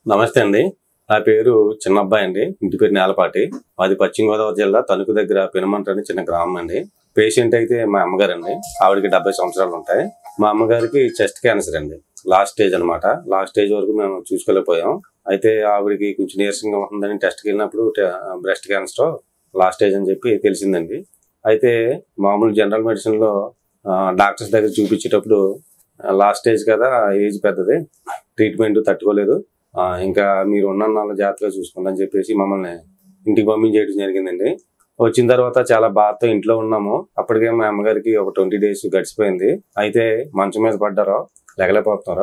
నమస్తే అండి. నా పేరు చిన్నబ్బాయి అండి. ఇంటి పేరు నేలపాటి. మాది పశ్చిమ గోదావరి జిల్లా తణుకు దగ్గర పెనుమంట అని చిన్న గ్రామం అండి. పేషెంట్ అయితే మా అమ్మగారండి. ఆవిడకి 70 సంవత్సరాలు ఉంటాయి. మా అమ్మగారికి చెస్ట్ క్యాన్సర్ అండి. లాస్ట్ స్టేజ్ అనమాట. లాస్ట్ స్టేజ్ వరకు మేము చూసుకోలేకపోయాం. అయితే ఆవిడకి కొంచెం నీరసంగా ఉంటుందని టెస్ట్కి వెళ్ళినప్పుడు బ్రెస్ట్ క్యాన్సర్ లాస్ట్ స్టేజ్ అని చెప్పి తెలిసిందండి. అయితే మామూలు జనరల్ మెడిసిన్ లో డాక్టర్స్ దగ్గర చూపించేటప్పుడు లాస్ట్ స్టేజ్ కదా, ఏజ్ పెద్దది, ట్రీట్మెంట్ తట్టుకోలేదు, ఇంకా మీరు ఉన్న జాగ్రత్తగా చూసుకోండి అని చెప్పేసి మమ్మల్ని ఇంటికి పంపించేయడం జరిగిందండి. వచ్చిన తర్వాత చాలా బాధతో ఇంట్లో ఉన్నాము. అప్పటికే మా అమ్మగారికి ఒక 20 days గడిచిపోయింది. అయితే మంచం మీద పడ్డారో, లేగలేకపోతున్నారో,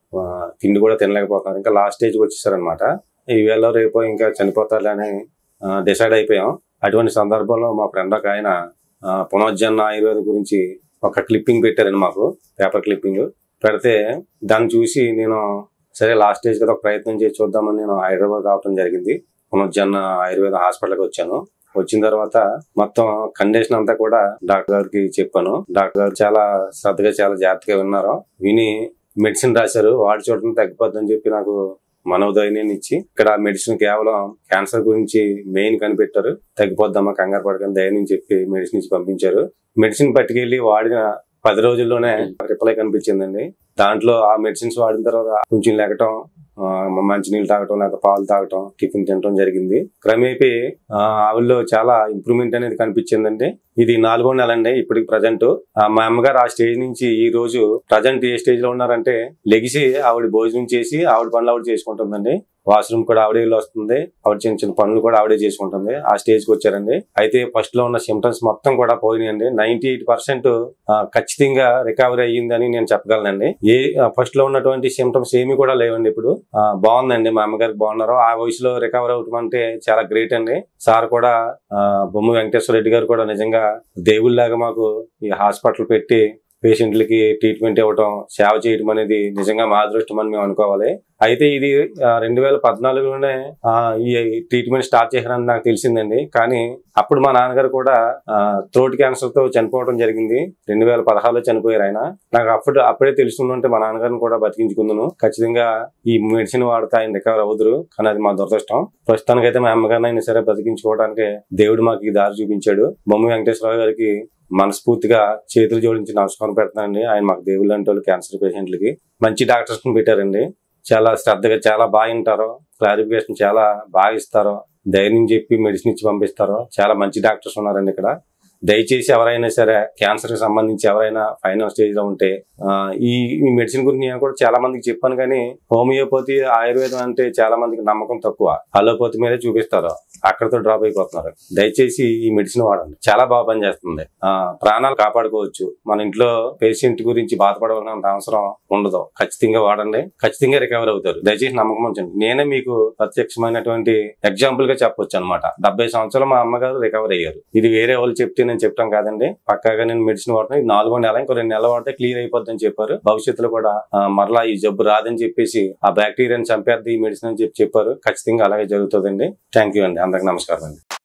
తిండి కూడా తినలేకపోతున్నారు. ఇంకా లాస్ట్ స్టేజ్కి వచ్చేసారనమాట. ఈవేళ రేపు ఇంకా చనిపోతారు అని డిసైడ్ అయిపోయాం. అటువంటి సందర్భంలో మా ఫ్రెండ్ ఒక ఆయన పునర్జన్మ ఆయుర్వేద గురించి ఒక క్లిప్పింగ్ పెట్టారండి మాకు, పేపర్ క్లిప్పింగ్ పెడితే దాన్ని చూసి నేను సరే లాస్ట్ స్టేజ్ కదా ఒక ప్రయత్నం చేసి చూద్దామని నేను హైదరాబాద్ రావడం జరిగింది. పునర్జన్మ ఆయుర్వేద హాస్పిటల్కి వచ్చాను. వచ్చిన తర్వాత మొత్తం కండిషన్ అంతా కూడా డాక్టర్ గారికి చెప్పాను. డాక్టర్ గారు చాలా శ్రద్ధగా చాలా జాగ్రత్తగా విన్నారు. విని మెడిసిన్ రాశారు. వాడి చూడటం తగ్గిపోద్దని చెప్పి నాకు మనోధైర్యాన్ని ఇచ్చి ఇక్కడ మెడిసిన్ కేవలం క్యాన్సర్ గురించి మెయిన్ కనిపెట్టారు. తగ్గిపోద్దమ్మా, కంగారు పడకని ధైర్యం చెప్పి మెడిసిన్ ఇచ్చి పంపించారు. మెడిసిన్ పట్టుకెళ్లి వాడిన 10 రోజుల్లోనే రిప్లై కనిపించిందండి. దాంట్లో ఆ మెడిసిన్స్ వాడిన తర్వాత కొంచెం లెగటం, మంచినీళ్ళు తాగటం, లేదా పాలు తాగటం, టిఫిన్ తినటం జరిగింది. క్రమేపీ ఆవిడలో చాలా ఇంప్రూవ్మెంట్ అనేది కనిపించిందండి. ఇది 4వ నెల అండి. ఇప్పటికి ప్రజెంట్ మా అమ్మగారు ఆ స్టేజ్ నుంచి ఈ రోజు ప్రజెంట్ ఏ స్టేజ్ లో ఉన్నారంటే, లెగిసి ఆవిడ భోజనం చేసి ఆవిడ పనులు ఆవిడ చేసుకుంటుందండి. వాష్రూమ్ కూడా ఆవిడే వస్తుంది. ఆవిడ చిన్న చిన్న పనులు కూడా ఆవిడే చేసుకుంటుంది. ఆ స్టేజ్ కి వచ్చారండి. అయితే ఫస్ట్ లో ఉన్న సిమ్టమ్స్ మొత్తం కూడా పోయినాయండి. 98% ఖచ్చితంగా రికవరీ అయ్యిందని నేను చెప్పగలనండి. ఫస్ట్ లో ఉన్నటువంటి సిమ్టమ్స్ ఏమి కూడా లేవండి. ఇప్పుడు బాగుందండి. మా అమ్మగారికి బాగున్నారు. ఆ వయసులో రికవరీ అవటం అంటే చాలా గ్రేట్ అండి. సార్ కూడా బొమ్మ వెంకటేశ్వర రెడ్డి గారు కూడా నిజంగా దేవుళ్లాగా మాకు ఈ హాస్పిటల్ పెట్టి పేషెంట్లకి ట్రీట్మెంట్ ఇవ్వటం, సేవ చేయడం అనేది నిజంగా మా అదృష్టం అని మేము అనుకోవాలి. అయితే ఇది 2014లోనే ఈ ట్రీట్మెంట్ స్టార్ట్ చేశారని నాకు తెలిసిందండి. కానీ అప్పుడు మా నాన్నగారు కూడా థ్రోట్ క్యాన్సర్ తో చనిపోవడం జరిగింది. 2016లో చనిపోయారు ఆయన. నాకు అప్పుడే తెలుసుకుంటే మా నాన్నగారిని కూడా బతికించుకుందును. ఖచ్చితంగా ఈ మెడిసిన్ వాడితే ఆయన రికవర్ అవుతురు. కానీ అది మా దురదృష్టం. ప్రస్తుతానికైతే మా అమ్మగారిని అయినా సరే బతికించుకోవడానికి దేవుడు మాకు ఈ దారి చూపించాడు. బొమ్మ వెంకటేశ్వరరావు గారికి మనస్ఫూర్తిగా చేతులు జోడించి నమస్కారం పెడతానండి. ఆయన మాకు దేవుళ్ళు అంటే వాళ్ళు క్యాన్సర్ పేషెంట్లకి మంచి డాక్టర్స్ పెట్టారండి. చాలా శ్రద్ధగా చాలా బాగా వింటారు. క్లారిఫికేషన్ చాలా బాగా ఇస్తారు. ధైర్యం చెప్పి మెడిసిన్ ఇచ్చి పంపిస్తారు. చాలా మంచి డాక్టర్స్ ఉన్నారండి ఇక్కడ. దయచేసి ఎవరైనా సరే క్యాన్సర్ కి సంబంధించి ఎవరైనా ఫైనల్ స్టేజ్ లో ఉంటే ఈ మెడిసిన్ గురించి నేను కూడా చాలా మందికి చెప్పాను. కానీ హోమియోపతి, ఆయుర్వేదం అంటే చాలా మందికి నమ్మకం తక్కువ. అలోపతి మీదే చూపిస్తారు. అక్కడితో డ్రాప్ అయిపోతున్నారు. దయచేసి ఈ మెడిసిన్ వాడండి. చాలా బాగా పనిచేస్తుంది. ప్రాణాలు కాపాడుకోవచ్చు. మన ఇంట్లో పేషెంట్ గురించి బాధపడవలసినంత అవసరం ఉండదు. ఖచ్చితంగా వాడండి. ఖచ్చితంగా రికవర్ అవుతారు. దయచేసి నమ్మకం ఉంచండి. నేనే మీకు ప్రత్యక్షమైనటువంటి ఎగ్జాంపుల్ గా చెప్పొచ్చు అనమాట. 70 సంవత్సరాలు మా అమ్మగారు రికవర్ అయ్యారు. ఇది వేరే వాళ్ళు చెప్తే నేను చెప్పడం కాదండి. పక్కాగా నేను మెడిసిన్ వాడుతున్నాను. ఇది 4వ నెల. ఇంకో 2 నెలలు వాడితే క్లియర్ అయిపోద్దని చెప్పారు. భవిష్యత్తులో కూడా మరలా ఈ జబ్బు రాదని చెప్పేసి ఆ బ్యాక్టీరియాని చంపేద్ది ఈ మెడిసిన్ అని చెప్పారు. ఖచ్చితంగా అలాగే జరుగుతుందండి. థ్యాంక్ యూ అండి. అందరికి నమస్కారం అండి.